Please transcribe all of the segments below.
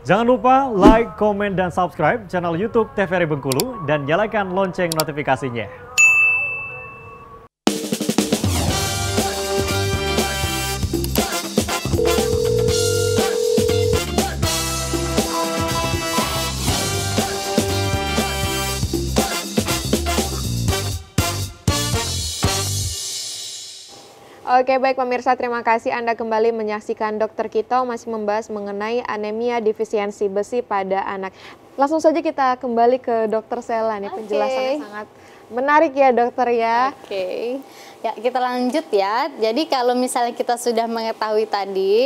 Jangan lupa like, komen, dan subscribe channel YouTube TVRI Bengkulu dan nyalakan lonceng notifikasinya. Oke, baik pemirsa, terima kasih Anda kembali menyaksikan Dokter Kita masih membahas mengenai anemia defisiensi besi pada anak. Langsung saja kita kembali ke Dokter Sela nih, penjelasannya sangat menarik ya dokter ya. Oke, ya kita lanjut ya. Jadi kalau misalnya kita sudah mengetahui tadi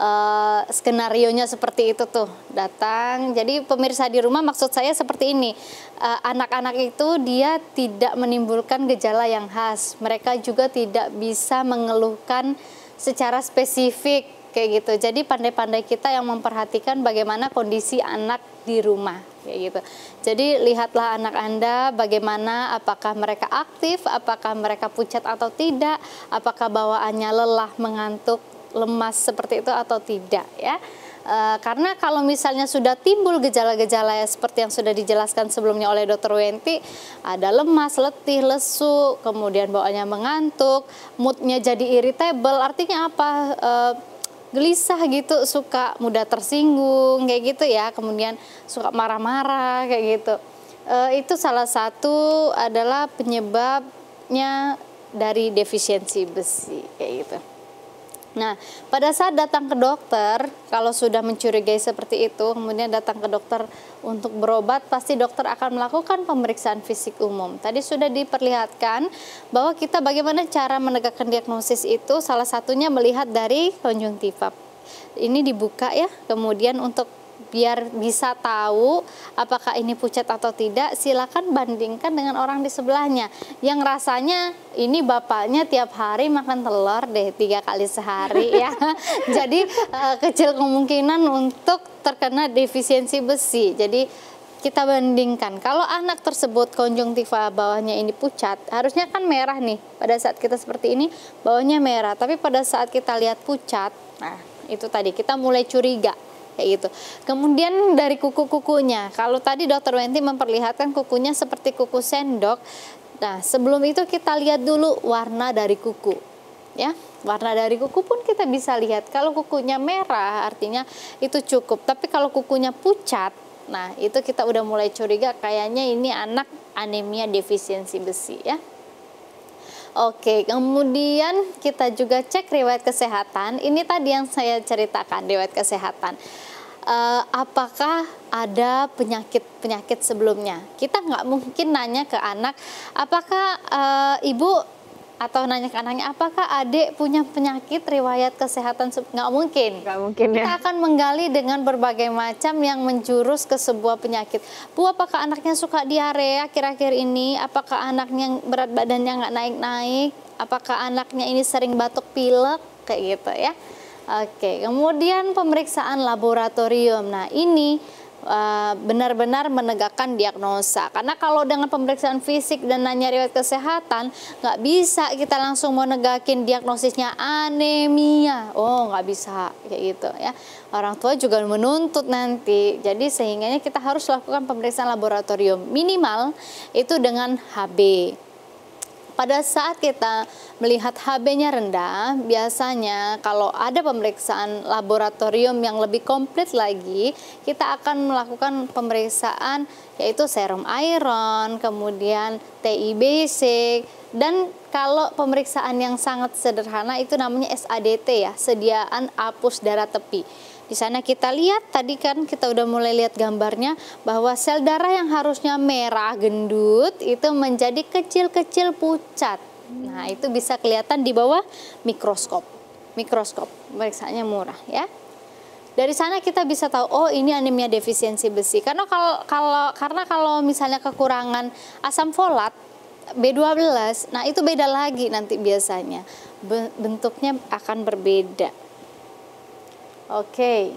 skenarionya seperti itu tuh datang. Jadi pemirsa di rumah maksud saya seperti ini. Anak-anak itu dia tidak menimbulkan gejala yang khas. Mereka juga tidak bisa mengeluhkan secara spesifik kayak gitu. Jadi pandai-pandai kita yang memperhatikan bagaimana kondisi anak di rumah kayak gitu. Jadi lihatlah anak Anda bagaimana, apakah mereka aktif, apakah mereka pucat atau tidak, apakah bawaannya lelah, mengantuk, lemas seperti itu atau tidak ya. Karena kalau misalnya sudah timbul gejala-gejala seperti yang sudah dijelaskan sebelumnya oleh Dr. Wenti, ada lemas, letih, lesu, kemudian bawaannya mengantuk, moodnya jadi irritable, artinya apa? Gelisah gitu, suka mudah tersinggung kayak gitu ya, kemudian suka marah-marah kayak gitu. Itu salah satu adalah penyebabnya dari defisiensi besi kayak gitu. Nah, pada saat datang ke dokter, kalau sudah mencurigai seperti itu, kemudian datang ke dokter untuk berobat, pasti dokter akan melakukan pemeriksaan fisik umum. Tadi sudah diperlihatkan bahwa kita bagaimana cara menegakkan diagnosis itu, salah satunya melihat dari konjungtiva. Ini dibuka ya, kemudian untuk biar bisa tahu apakah ini pucat atau tidak, silakan bandingkan dengan orang di sebelahnya yang rasanya ini bapaknya tiap hari makan telur deh 3 kali sehari ya. Jadi kecil kemungkinan untuk terkena defisiensi besi. Jadi kita bandingkan, kalau anak tersebut konjungtiva bawahnya ini pucat, harusnya kan merah nih. Pada saat kita seperti ini bawahnya merah, tapi pada saat kita lihat pucat, nah itu tadi kita mulai curiga kayak gitu. Kemudian dari kuku-kukunya, kalau tadi Dr. Wenti memperlihatkan kukunya seperti kuku sendok. Nah, sebelum itu kita lihat dulu warna dari kuku. Ya, warna dari kuku pun kita bisa lihat. Kalau kukunya merah artinya itu cukup. Tapi kalau kukunya pucat, nah itu kita udah mulai curiga kayaknya ini anak anemia defisiensi besi ya. Oke, kemudian kita juga cek riwayat kesehatan. Ini tadi yang saya ceritakan, riwayat kesehatan. Apakah ada penyakit-penyakit sebelumnya? Kita nggak mungkin nanya ke anak, apakah ibu, atau nanya ke anaknya, apakah adik punya penyakit riwayat kesehatan? Nggak mungkin. Nggak mungkin ya. Kita akan menggali dengan berbagai macam yang menjurus ke sebuah penyakit. Bu, apakah anaknya suka diare akhir-akhir ini? Apakah anaknya berat badannya nggak naik-naik? Apakah anaknya ini sering batuk pilek? Kayak gitu ya. Oke, kemudian pemeriksaan laboratorium. Nah, ini benar-benar menegakkan diagnosa. Karena kalau dengan pemeriksaan fisik dan nanya riwayat kesehatan, nggak bisa kita langsung mau negakin diagnosisnya anemia. Oh, nggak bisa kayak gitu ya. Orang tua juga menuntut nanti. Jadi sehingganya kita harus lakukan pemeriksaan laboratorium minimal itu dengan HB. Pada saat kita melihat HB-nya rendah, biasanya kalau ada pemeriksaan laboratorium yang lebih komplit lagi, kita akan melakukan pemeriksaan yaitu serum iron, kemudian TIBC, dan kalau pemeriksaan yang sangat sederhana itu namanya SADT ya, sediaan apus darah tepi. Di sana kita lihat, tadi kan kita udah mulai lihat gambarnya bahwa sel darah yang harusnya merah gendut itu menjadi kecil-kecil pucat. Nah, itu bisa kelihatan di bawah mikroskop. Mikroskop, pemeriksaannya murah ya. Dari sana kita bisa tahu, oh ini anemia defisiensi besi. Karena kalau misalnya kekurangan asam folat B12, nah itu beda lagi nanti biasanya. Bentuknya akan berbeda. Oke.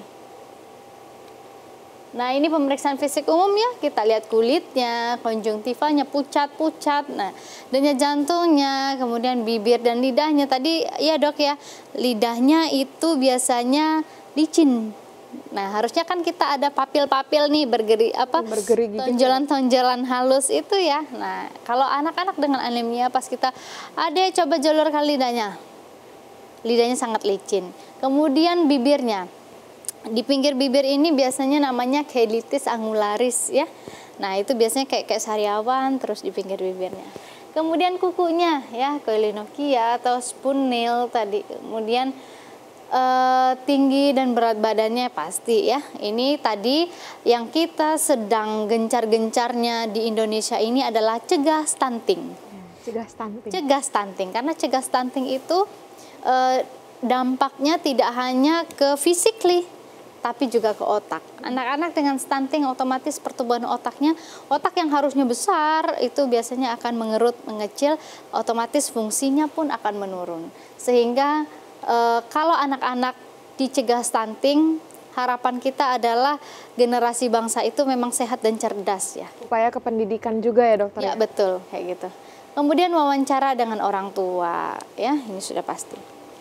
Nah, ini pemeriksaan fisik umum ya. Kita lihat kulitnya, konjungtivanya pucat-pucat. Nah, denyut jantungnya, kemudian bibir dan lidahnya. Tadi ya, Dok ya, lidahnya itu biasanya licin. Nah, harusnya kan kita ada papil-papil nih Bergerigi gitu. tonjolan-tonjolan halus itu ya. Nah, kalau anak-anak dengan anemia pas kita, Adek coba jolorkan lidahnya. Lidahnya sangat licin. Kemudian bibirnya. Di pinggir bibir ini biasanya namanya cheilitis angularis ya. Nah, itu biasanya kayak sariawan terus di pinggir bibirnya. Kemudian kukunya ya, koilinokia atau spoon nail tadi. Kemudian tinggi dan berat badannya pasti ya. Ini tadi yang kita sedang gencar-gencarnya di Indonesia ini adalah cegah stunting. Cegah stunting. Cegah stunting, karena cegah stunting itu dampaknya tidak hanya ke physically, tapi juga ke otak. Anak-anak dengan stunting otomatis pertumbuhan otaknya, otak yang harusnya besar itu biasanya akan mengerut, mengecil, otomatis fungsinya pun akan menurun. Sehingga kalau anak-anak dicegah stunting, harapan kita adalah generasi bangsa itu memang sehat dan cerdas ya. Upaya kependidikan juga ya dokter? Ya betul, kayak gitu. Kemudian wawancara dengan orang tua, ya ini sudah pasti.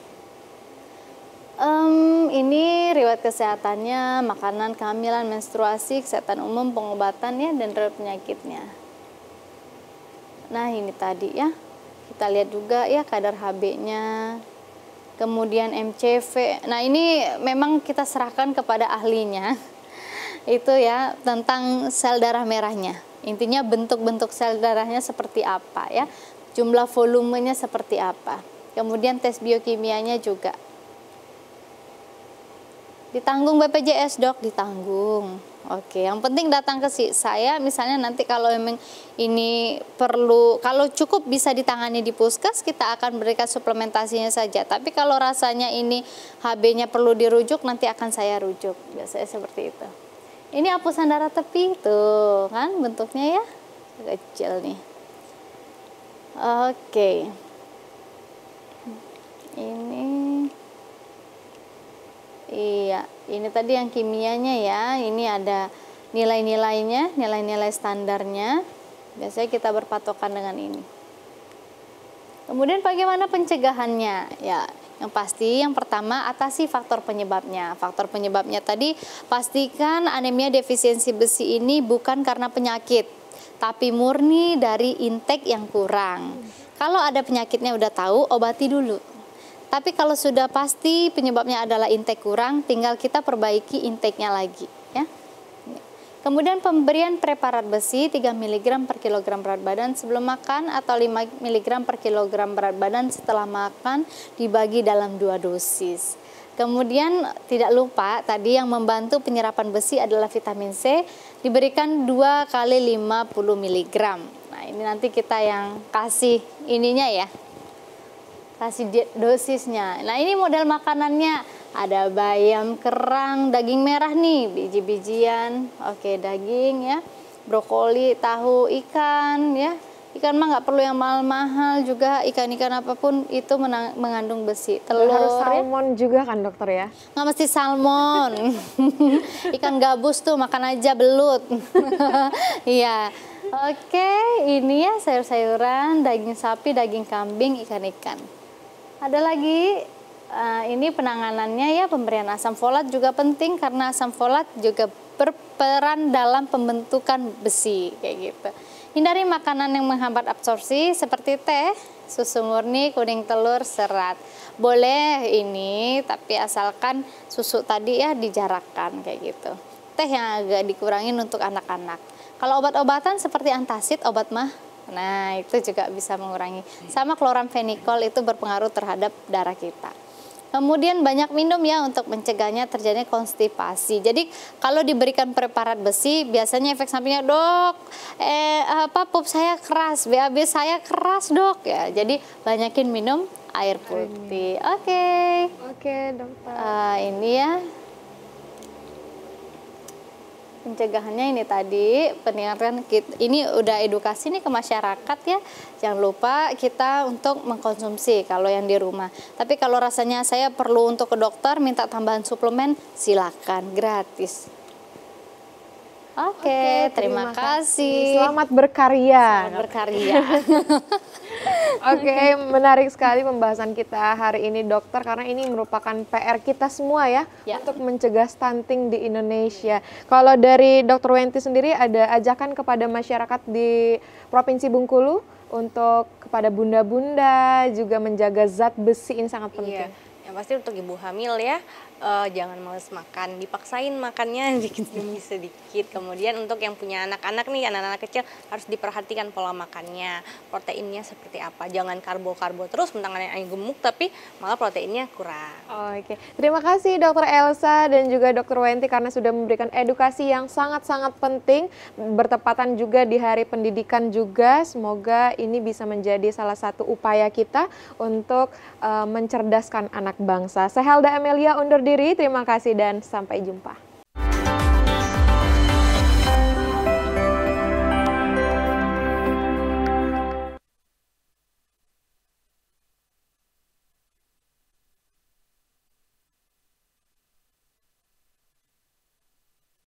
Ini riwayat kesehatannya, makanan, kehamilan, menstruasi, kesehatan umum, pengobatannya, dan riwayat penyakitnya. Nah ini tadi ya, kita lihat juga ya kadar HB-nya. Kemudian MCV, nah ini memang kita serahkan kepada ahlinya, itu ya tentang sel darah merahnya. Intinya bentuk-bentuk sel darahnya seperti apa ya, jumlah volumenya seperti apa. Kemudian tes biokimianya juga. Ditanggung BPJS dok, ditanggung. Oke, yang penting datang ke saya misalnya nanti kalau memang ini perlu, kalau cukup bisa ditangani di puskes, kita akan berikan suplementasinya saja. Tapi kalau rasanya ini HB-nya perlu dirujuk, nanti akan saya rujuk. Biasanya seperti itu. Ini hapusan darah tepi, tuh kan bentuknya ya, kecil nih. Oke. Iya, ini tadi yang kimianya ya, ini ada nilai-nilainya, nilai-nilai standarnya. Biasanya kita berpatokan dengan ini. Kemudian bagaimana pencegahannya? Ya, yang pasti yang pertama atasi faktor penyebabnya. Faktor penyebabnya tadi pastikan anemia defisiensi besi ini bukan karena penyakit, tapi murni dari intake yang kurang. Kalau ada penyakitnya udah tahu, obati dulu. Tapi kalau sudah pasti penyebabnya adalah intake kurang, tinggal kita perbaiki intake-nya lagi ya. Kemudian pemberian preparat besi 3 mg per kilogram berat badan sebelum makan atau 5 mg per kilogram berat badan setelah makan, dibagi dalam 2 dosis. Kemudian tidak lupa tadi yang membantu penyerapan besi adalah vitamin C, diberikan 2 kali 50 mg. Nah ini nanti kita yang kasih ininya ya, kasih dosisnya. Nah ini model makanannya, ada bayam, kerang, daging merah nih, biji-bijian, oke daging ya, brokoli, tahu, ikan ya. Ikan mah nggak perlu yang mahal-mahal juga, ikan-ikan apapun itu mengandung besi. Telur harus salmon ya. juga kan dokter ya? Nggak mesti salmon, ikan gabus tuh makan aja belut. Iya. Oke, ini ya sayur-sayuran, daging sapi, daging kambing, ikan-ikan. Ada lagi, ini penanganannya ya, pemberian asam folat juga penting karena asam folat juga berperan dalam pembentukan besi kayak gitu. Hindari makanan yang menghambat absorpsi seperti teh, susu murni, kuning telur, serat. Boleh ini, tapi asalkan susu tadi ya dijarakkan kayak gitu. Teh yang agak dikurangin untuk anak-anak. Kalau obat-obatan seperti antasid, obat mah, nah itu juga bisa mengurangi. Sama kloramfenikol itu berpengaruh terhadap darah kita. Kemudian banyak minum ya untuk mencegahnya terjadinya konstipasi. Jadi kalau diberikan preparat besi biasanya efek sampingnya dok, pup saya keras, BAB saya keras dok ya. Jadi banyakin minum air putih. Oke dokter. Ini ya. Pencegahannya ini tadi, peningkatan ini udah edukasi nih ke masyarakat ya. Jangan lupa kita untuk mengkonsumsi kalau yang di rumah. Tapi kalau rasanya saya perlu untuk ke dokter minta tambahan suplemen, silakan gratis. Oke, terima kasih. Selamat berkarya. Selamat berkarya. Oke, menarik sekali pembahasan kita hari ini dokter, karena ini merupakan PR kita semua ya, untuk mencegah stunting di Indonesia. Kalau dari Dokter Wenti sendiri ada ajakan kepada masyarakat di Provinsi Bengkulu untuk kepada bunda-bunda juga menjaga zat besi ini sangat penting. Yang pasti untuk ibu hamil ya, jangan males makan, dipaksain makannya dikit demi sedikit. Kemudian untuk yang punya anak-anak nih, anak-anak kecil harus diperhatikan pola makannya, proteinnya seperti apa. Jangan karbo-karbo terus, mentang-mentang yang gemuk tapi malah proteinnya kurang. Oke, terima kasih Dokter Elsa dan juga Dokter Wenti karena sudah memberikan edukasi yang sangat-sangat penting, bertepatan juga di Hari Pendidikan juga. Semoga ini bisa menjadi salah satu upaya kita untuk mencerdaskan anak bangsa. Saya Helda Amelia undur diri, terima kasih dan sampai jumpa.